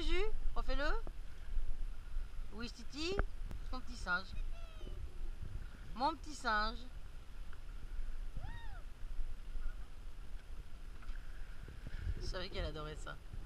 Juju? Refais-le. Oui, Titi? Mon petit singe. Mon petit singe. Je savais qu'elle adorait ça.